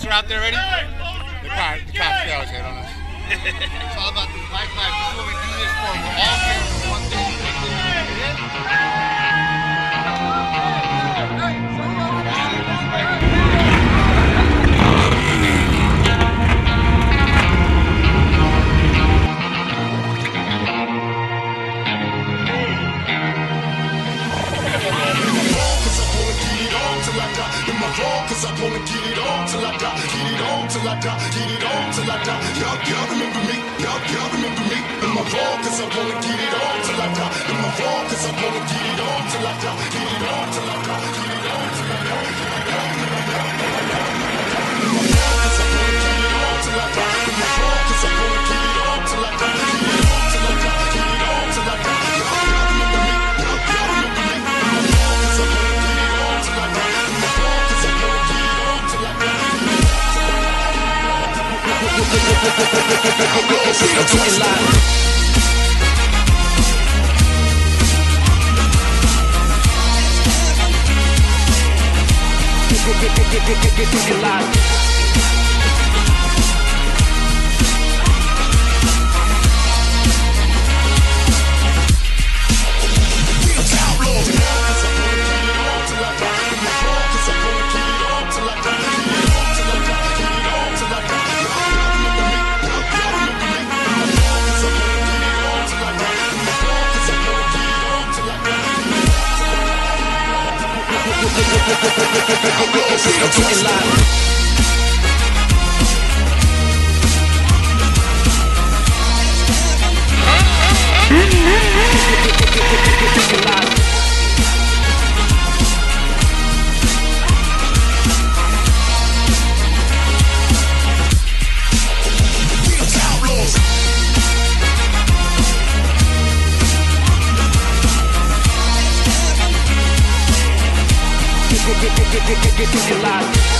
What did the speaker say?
are out there ready? The cops scouts head on us. It's all about the life. This is what we do this for. We're all here for one thing. Cause I wanna get it on till I die, get it on till I die, get it on till I die. Y'all remember me, y'all remember me. Am I wrong? Cause I wanna get it on till I die. Am I wrong? Cause I wanna get it on till I die, get it on till I die, get it on till I die, get it on till I die. Am I wrong? Cause I wanna get it on till I die. Am I wrong? Cause I wanna get it on till I die, get it on till I die, get it on till I die. Y'all remember me, y'all remember me. Am I wrong? Cause I wanna get it on till I die. Am I wrong? Cause I wanna get it on till I die. I'm talking live. Get live. I'm talking live. Get live.